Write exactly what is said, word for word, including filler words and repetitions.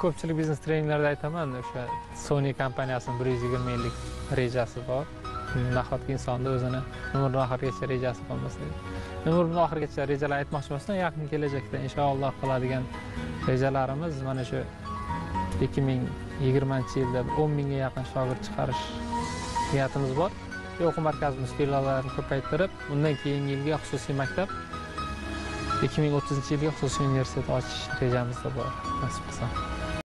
ko'pchilik biznes treninglarda aytaman, o'sha Sony kompaniyasining bir yuz yigirma yillik rejasi bor. Nahotki insonda o'zini umrining oxirigacha rejasi qolmasa deydi. Umrining oxirigacha rejalar aytmoqchi emasman, yaqin kelajakda inshaalloh qiladigan rejalarimiz mana shu ikki ming yigirmanchi yilda o'n mingga yaqin shogird chiqarish niyatimiz bor. O'quv markazimiz filiallarini ko'paytirib, undan keyingi yilga xususiy maktab, ikki ming o'ttizinchi yilga xususiy universitet ochish rejamizda bor, nasib qilsa.